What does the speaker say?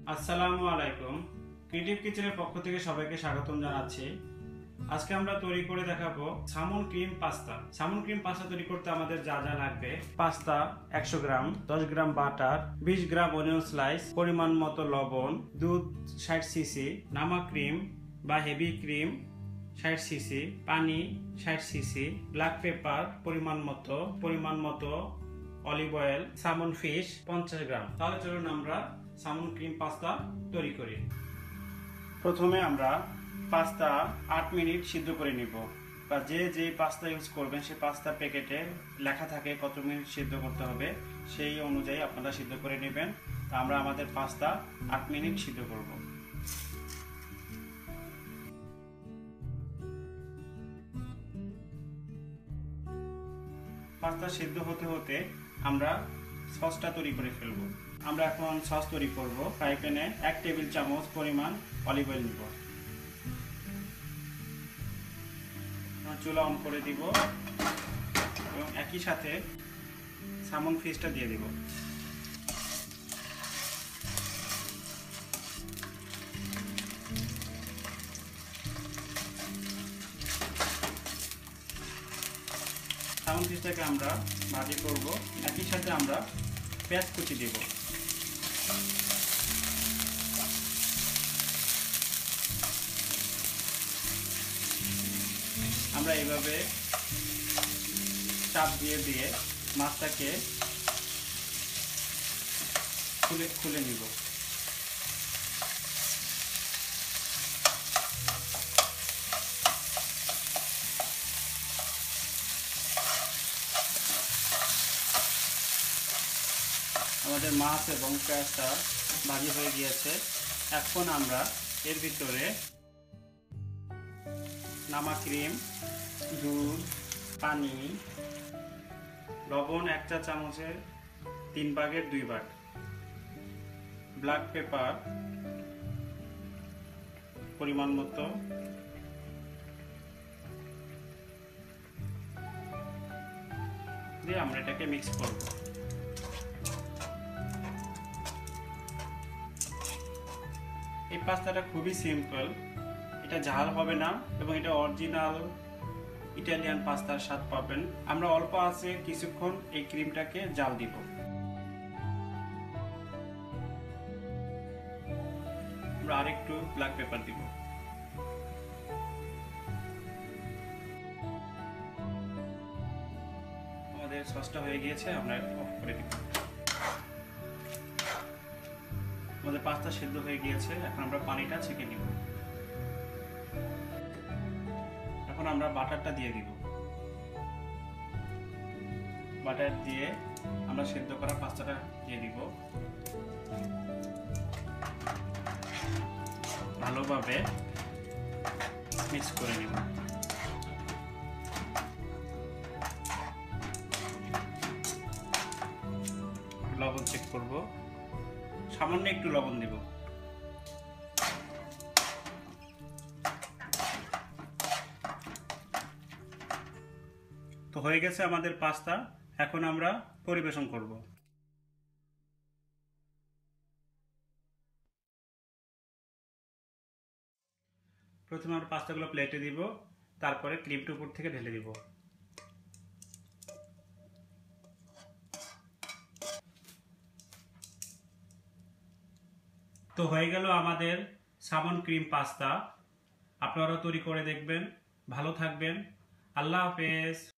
আসসালামু আলাইকুম। ক্রিয়েটিভ কিচেনের পক্ষ থেকে সবাইকে স্বাগতম জানাচ্ছি। আজকে আমরা তৈরি করে দেখাবো salmon cream pasta. Salmon cream pasta তৈরি করতে আমাদের যা যা লাগবে: পাস্তা 100 গ্রাম, 10 গ্রাম বাটার, 20 গ্রাম অনিয়ন স্লাইস, পরিমাণ মতো লবণ, দুধ 60 সিসি, নামা ক্রিম বা হেভি ক্রিম 60 সিসি, পানি 60 সিসি, ব্ল্যাক পেপার পরিমাণ মতো, অলিভ অয়েল, সামন ফিশ 50 গ্রাম। তাহলে চলুন আমরা সামন ক্রিম পাস্তা তৈরি করি। প্রথমে আমরা পাস্তা 8 মিনিট সিদ্ধ করে নিব, বা যে পাস্তা ইউজ করবেন সেই পাস্তা প্যাকেটে লেখা থাকে কত মিনিট সিদ্ধ করতে হবে, সেই অনুযায়ী আপনারা সিদ্ধ করে নেবেন। তো আমরা আমাদের পাস্তা 8 মিনিট সিদ্ধ করব। পাস্তা সিদ্ধ হতে হতে আমরা সসটা তৈরি করে ফেলবো। আমরা এখন সস তৈরি করব। ফ্রাই প্যানে 1 টেবিল চামচ পরিমাণ অলিভ অয়েল নিব। চুলা অন করে দিব এবং একই সাথে সামন ফিশটা দিয়ে দিব। সামন ফিশটাকে আমরা ভাজি করব। একই সাথে আমরা পেঁয়াজ কুচি দেব। আমরা এইভাবে চাপ দিয়ে মাছটাকে খুলে নিব। আমাদের মাছ এবং পেঁয়াজটা ভাজি হয়ে গিয়েছে। এখন আমরা এর ভিতরে নামা ক্রিম, দুধ, পানি, লবণ 1 চা চামচের 3 ভাগের 2 ভাগ, ব্ল্যাক পেপার পরিমাণ মতো, দিয়ে আমরা এটাকে মিক্স করব। এই পাস্তাটা খুবই সিম্পল, এটা ঝাল হবে না এবং এটা অরিজিনাল ইটালিয়ান পাস্তার স্বাদ পাবেন। আমরা অল্প আছে কিছুক্ষণ এই ক্রিমটাকে জাল দিব। আমরা আরেকটু ব্ল্যাক পেপার দিব। আমাদের সসটা হয়ে গিয়েছে, আমরা অফ করে দিব। আমাদের পাস্তা সিদ্ধ হয়ে গিয়েছে, এখন আমরা পানিটা ছেঁকে নিব। এখন আমরা বাটারটা দিয়ে দিব। বাটার দিয়ে আমরা সিদ্ধ করা পাস্তাটা দিয়ে দিব। ভালোভাবে মিক্স করে নিব। লবণ চেক করব, সামান্য একটু লবণ দিব। তো হয়ে গেছে আমাদের পাস্তা, এখন আমরা পরিবেশন করব। প্রথমে আমরা পাস্তাগুলো প্লেটে দিব, তারপরে ক্রিমটা উপর থেকে ঢেলে দিব। তো হয়ে গেল আমাদের সামন ক্রিম পাস্তা। আপনারাও তৈরি করে দেখবেন। ভালো থাকবেন। আল্লাহ হাফেজ।